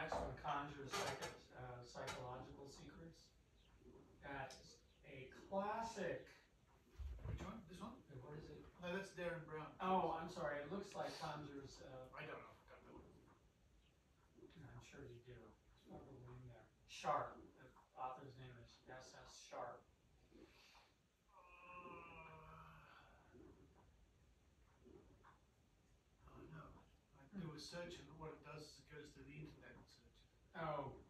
next one, Conjures Psychological Secrets. That is a classic. Which one? This one? What is it? No, that's Darren Brown. Oh, I'm sorry. It looks like Conjures. I don't know if I've got that one. I'm sure you do. It's probably in there. Sharp. The author's name is S.S. Sharp. Oh no. I do a search and what it does is it goes to the internet and searches. Oh,